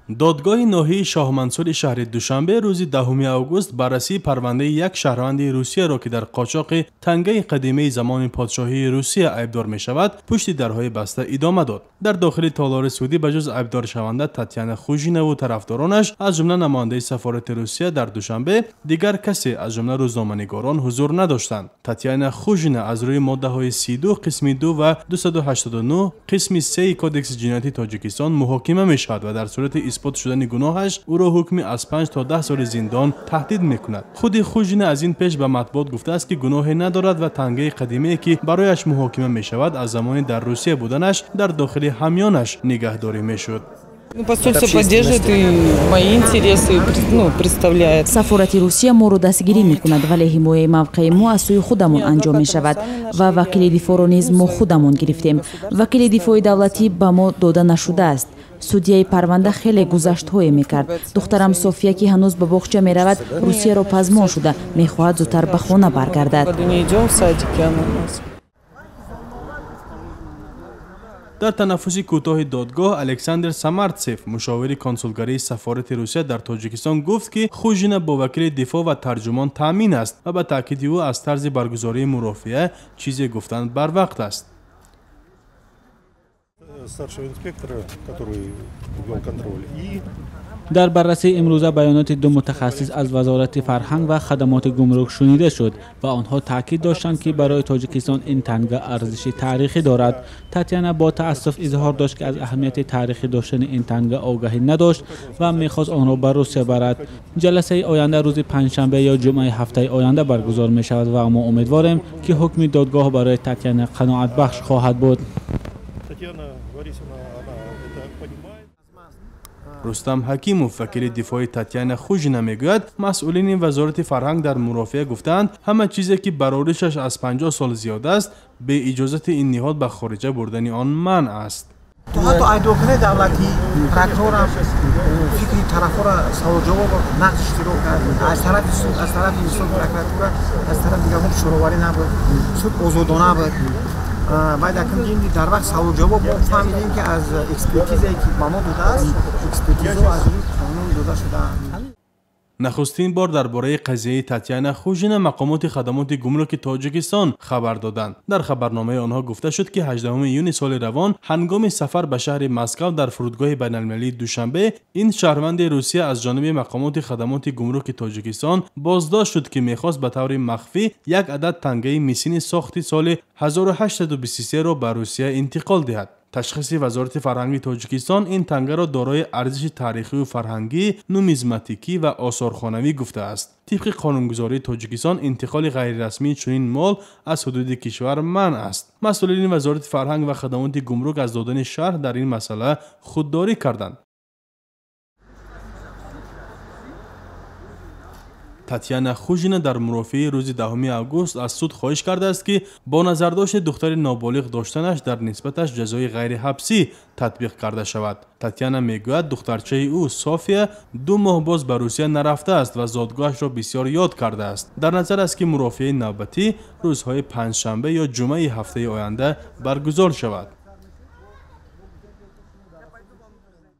دادگاه ناحیه شاه منصور شهر دوشنبه روز 10 آگوست بررسی پرونده یک شهروند روسیه را که در قاچاق تنگه قدیمی زمان پادشاهی روسیه عیبدار می شود پشت درهای بسته ادامه داد. در داخل تالار سعودی بجز عیبدار شونده تاتیانا خوژینا و طرفدارانش از جمله نماینده سفارت روسیه در دوشنبه دیگر کسی از جمله روزنامه‌نگاران حضور نداشتند. تاتیانا خوژینا از روی ماده های 32 قسم 2 و 289 قسم 3 کدکس جنایتی تاجیکستان محاکمه می شود و در صورت اثبات شدن گناهش او را حکمی از 5 تا 10 سال زندان تهدید میکند. خود خوژینا از این پیش به مطبوعات گفته است که گناهی ندارد و تنگه قدیمی که برایش محاکمه می شود از زمان در روسیه بودنش در داخل همیانش نگهداری میشد. سفارت روسیه ما رو دستگیری میکند ولی حمایت موقع ما از سوی خودمون انجام می شود و وکیل دفاع را نیز ما خودمون گرفتیم. وکیل دفاع دولتی به ما داده نشده است. سودیای پرونده خیلی گذشت‌های میکرد. دخترم صوفیا که هنوز به باغچه میرود روسیه را پزمان شده میخواهد زودتر به خانه برگردد. در تنفس کوتاه دادگاه الکساندر سامارتسف مشاور کنسولگری سفارت روسیه در تاجیکستان گفت که خوژینا با وکیل دفاع و ترجمان تامین است و به تاکید او از طرز برگزاری مرافعه چیزی گفتن بر وقت است. در بررسی امروزه بیانات دو متخصص از وزارت فرهنگ و خدمات گمرک شنیده شد و آنها تاکید داشتند که برای تاجیکستان این تنگه ارزش تاریخی دارد. تاتیانا با تأسف اظهار داشت که از اهمیت تاریخی داشتن این تنگه آگاهی نداشت و میخواست آن را به روسیه برد. جلسه آینده روز پنجشنبه یا جمعه هفته آینده برگزار می شود و ما امیدواریم که حکم دادگاه برای تاتیانا قناعت بخش خواهد بود. رستم حکیموف وکیل دفاع تاتیانا خوژینا میگوید مسئولین وزارت فرهنگ در مرافعه گفتند همه چیزی که برآوردش از 50 سال زیاده است به اجازت این نهاد به خارجه بردن آن منع است. حتی ایدوکنه دولتی پروکورور هم فکری طرفا را سوال جواب نقش شروع کرد. از طرف سود از طرف سود پروکورور از طرف دیگه هم شروعی نبود. سود آزادانه بود. باید اکنون در وقت سوال جواب فهمیدیم که از اکسپرتیزی که ما داده است اکسپرتیزو از روی قانون داده شده. نخستین بار درباره قضیه تاتیانا خوژینا مقامات خدمات گمرک تاجیکستان خبر دادند. در خبرنامه آنها گفته شد که 18 یونی سال روان هنگام سفر به شهر مسکو در فرودگاه بین‌المللی دوشنبه این شهروند روسیه از جانب مقامات خدمات گمرک تاجیکستان بازداشت شد که می‌خواست به طور مخفی یک عدد تنگه میسین ساختی سال 1823 را به روسیه انتقال دهد. تشخیص وزارت فرهنگ تاجیکستان این تنگه را دارای ارزش تاریخی و فرهنگی، نومیزماتیکی و آثارخوانوی گفته است. طبق قانونگذاری تاجیکستان انتقال غیررسمی چنین مال از حدود کشور منع است. مسئولین وزارت فرهنگ و خدمات گمرک از دادن شرح در این مسئله خودداری کردند. تاتیانا خوژینا در مرافعه روز 10 آگوست از سود خواهش کرده است که با نظرداشت دختر نابالغ داشتنش در نسبتش جزای غیر حبسی تطبیق کرده شود. تاتیانا میگوید دخترچه او صوفیا 2 ماه باز به روسیه نرفته است و زادگاهش را بسیار یاد کرده است. در نظر است که مرافعه نوبتی روزهای پنجشنبه یا جمعه هفته آینده برگزار شود.